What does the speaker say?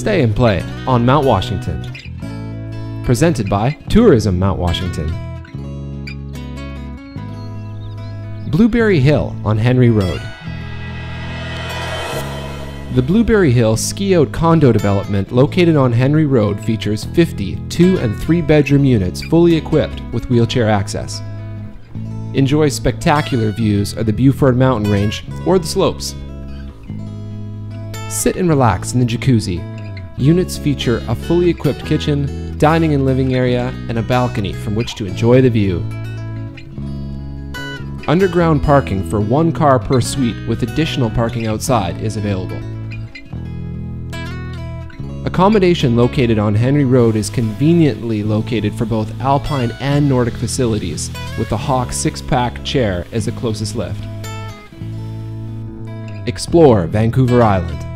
Stay and play on Mount Washington. Presented by Tourism Mount Washington. Blueberry Hill on Henry Road. The Blueberry Hill ski-out condo development located on Henry Road features 50 2- and 3-bedroom units fully equipped with wheelchair access. Enjoy spectacular views of the Buford Mountain Range or the slopes. Sit and relax in the jacuzzi. Units feature a fully equipped kitchen, dining and living area, and a balcony from which to enjoy the view. Underground parking for 1 car per suite with additional parking outside is available. Accommodation located on Henry Road is conveniently located for both alpine and Nordic facilities, with the Hawk 6-pack chair as the closest lift. Explore Vancouver Island.